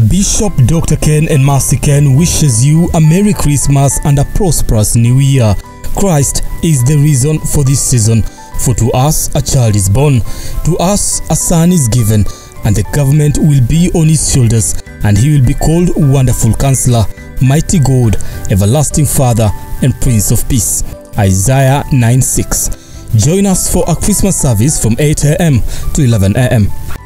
Bishop Dr. Ken and Mercy Ken wishes you a Merry Christmas and a prosperous New Year. Christ is the reason for this season. For to us a child is born, to us a son is given, and the government will be on his shoulders, and he will be called Wonderful Counselor, Mighty God, Everlasting Father, and Prince of Peace. Isaiah 9:6. Join us for a Christmas service from 8 a.m. to 11 a.m.